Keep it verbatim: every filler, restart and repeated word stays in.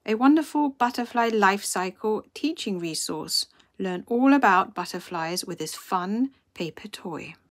a wonderful butterfly life cycle teaching resource. Learn all about butterflies with this fun paper toy.